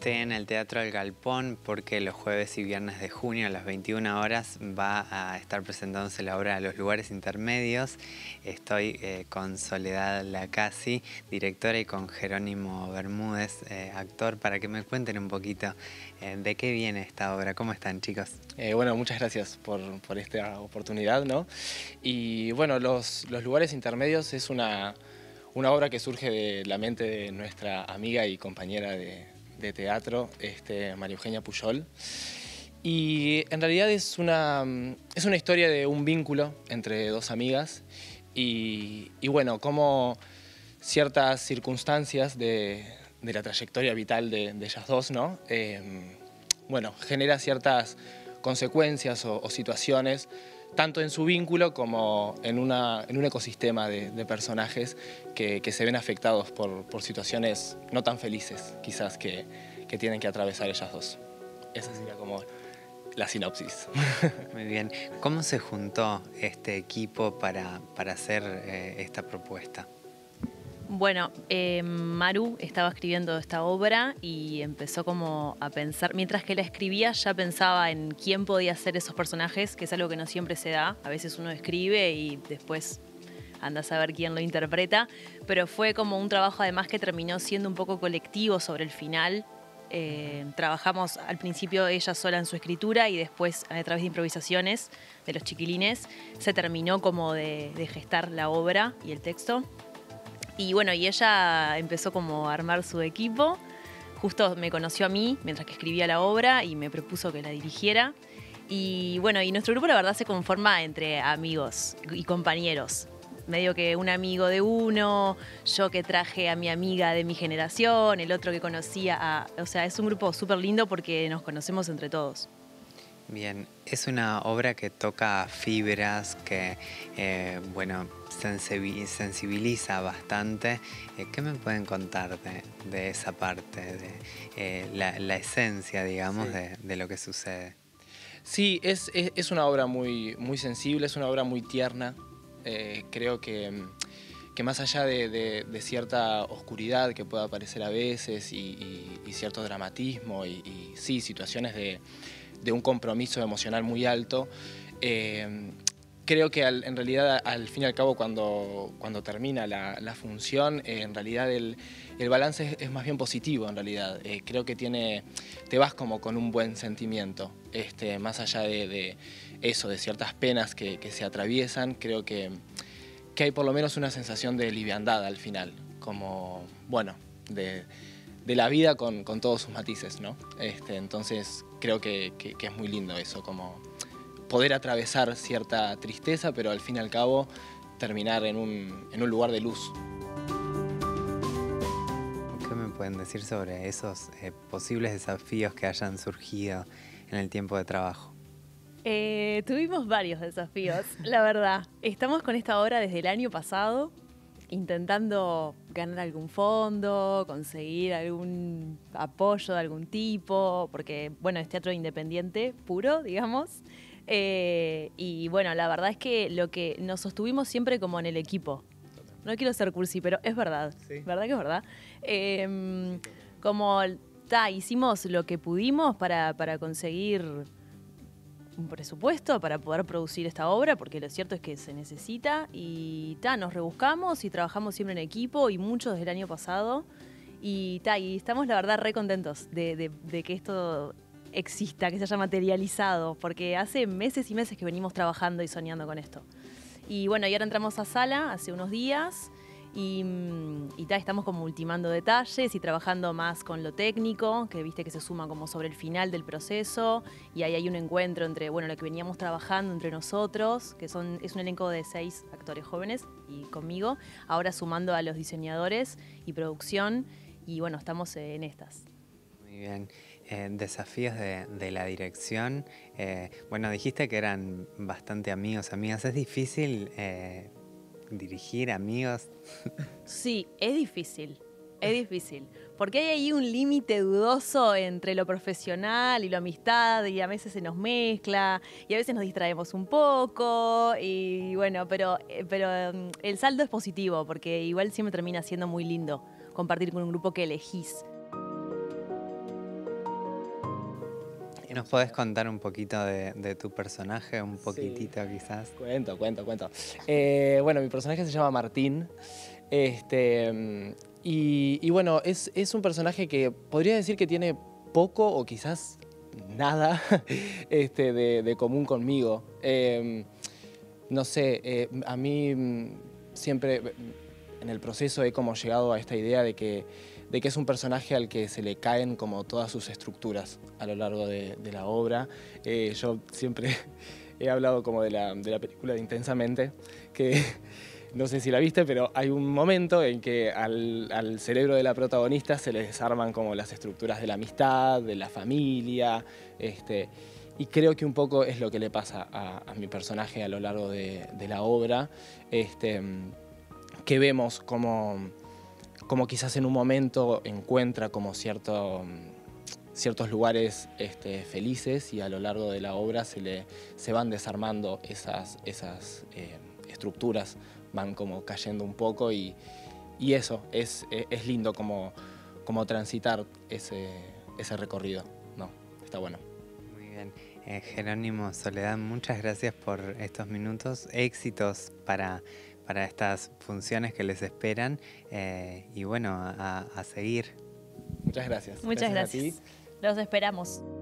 Estoy en el Teatro El Galpón porque los jueves y viernes de junio a las 21 horas va a estar presentándose la obra Los lugares intermedios. Estoy con Soledad Lacasi, directora, y con Jerónimo Bermúdez, actor, para que me cuenten un poquito de qué viene esta obra. ¿Cómo están, chicos? Bueno, muchas gracias por esta oportunidad, ¿no? Y bueno, los lugares intermedios es una obra que surge de la mente de nuestra amiga y compañera de teatro, María Eugenia Pujol. Y en realidad es una historia de un vínculo entre dos amigas y bueno, cómo ciertas circunstancias de la trayectoria vital de ellas dos, ¿no? Bueno, genera ciertas consecuencias o situaciones, tanto en su vínculo como en un ecosistema de personajes que se ven afectados por situaciones no tan felices, quizás, que tienen que atravesar ellas dos. Esa sería como la sinopsis. Muy bien. ¿Cómo se juntó este equipo para hacer esta propuesta? Bueno, Maru estaba escribiendo esta obra y empezó como a pensar, mientras que la escribía ya pensaba en quién podía ser esos personajes, que es algo que no siempre se da. A veces uno escribe y después anda a saber quién lo interpreta, pero fue como un trabajo además que terminó siendo un poco colectivo sobre el final. Trabajamos al principio ella sola en su escritura y después a través de improvisaciones de los chiquilines se terminó como de gestar la obra y el texto. Y bueno, y ella empezó como a armar su equipo. Justo me conoció a mí mientras que escribía la obra y me propuso que la dirigiera. Y bueno, y nuestro grupo la verdad se conforma entre amigos y compañeros. Medio que un amigo de uno, yo que traje a mi amiga de mi generación, el otro que conocía a... O sea, es un grupo súper lindo porque nos conocemos entre todos. Bien, es una obra que toca fibras, que, bueno, sensibiliza bastante. ¿Qué me pueden contar de esa parte, de la esencia, digamos, Sí. de lo que sucede? Sí, es una obra muy sensible, es una obra muy tierna. Creo que más allá de cierta oscuridad que pueda aparecer a veces y cierto dramatismo y sí, situaciones de un compromiso emocional muy alto, creo que en realidad al fin y al cabo cuando termina la función, en realidad el balance es más bien positivo en realidad. Creo que te vas como con un buen sentimiento, más allá de eso, de ciertas penas que se atraviesan. Creo que hay por lo menos una sensación de liviandad al final, como, bueno, de la vida con todos sus matices, ¿no? Entonces creo que es muy lindo eso, como poder atravesar cierta tristeza, pero al fin y al cabo terminar en un lugar de luz. ¿Qué me pueden decir sobre esos posibles desafíos que hayan surgido en el tiempo de trabajo? Tuvimos varios desafíos, la verdad. Estamos con esta obra desde el año pasado, intentando ganar algún fondo, conseguir algún apoyo de algún tipo, porque, bueno, es teatro independiente puro, digamos. Y bueno, la verdad es que lo que nos sostuvimos siempre como en el equipo. No quiero ser cursi, pero es verdad. Sí. ¿Verdad que es verdad? Como hicimos lo que pudimos para conseguir un presupuesto para poder producir esta obra, porque lo cierto es que se necesita, y nos rebuscamos y trabajamos siempre en equipo, y mucho desde el año pasado, y estamos la verdad re contentos de que esto exista, que se haya materializado, porque hace meses y meses que venimos trabajando y soñando con esto. Y bueno, y ahora entramos a sala hace unos días y estamos como ultimando detalles y trabajando más con lo técnico, que viste que se suma como sobre el final del proceso, y ahí hay un encuentro entre, bueno, lo que veníamos trabajando entre nosotros, que es un elenco de 6 actores jóvenes y conmigo, ahora sumando a los diseñadores y producción, y bueno, estamos en estas. Muy bien. Desafíos de la dirección. Bueno, dijiste que eran bastante amigos, amigas. ¿Es difícil dirigir amigos? Sí, es difícil, porque hay ahí un límite dudoso entre lo profesional y la amistad, y a veces se nos mezcla, y a veces nos distraemos un poco, y bueno, pero el saldo es positivo, porque igual siempre termina siendo muy lindo compartir con un grupo que elegís. ¿Y nos podés contar un poquito de tu personaje? Un poquitito quizás. Cuento. Bueno, mi personaje se llama Martín. Y bueno, es un personaje que podría decir que tiene poco o quizás nada de común conmigo. No sé, a mí siempre en el proceso he como llegado a esta idea de que es un personaje al que se le caen como todas sus estructuras a lo largo de la obra. Yo siempre he hablado como de la película de Intensamente, que no sé si la viste, pero hay un momento en que al cerebro de la protagonista se le desarman como las estructuras de la amistad, de la familia, y creo que un poco es lo que le pasa a mi personaje a lo largo de la obra, que vemos como quizás en un momento encuentra como ciertos lugares felices, y a lo largo de la obra se van desarmando esas estructuras, van como cayendo un poco, y eso es lindo como transitar ese recorrido, ¿no? Está bueno. Muy bien. Jerónimo, Soledad, muchas gracias por estos minutos. Éxitos para estas funciones que les esperan, y bueno, a seguir. Muchas gracias. Muchas gracias. A ti. Los esperamos.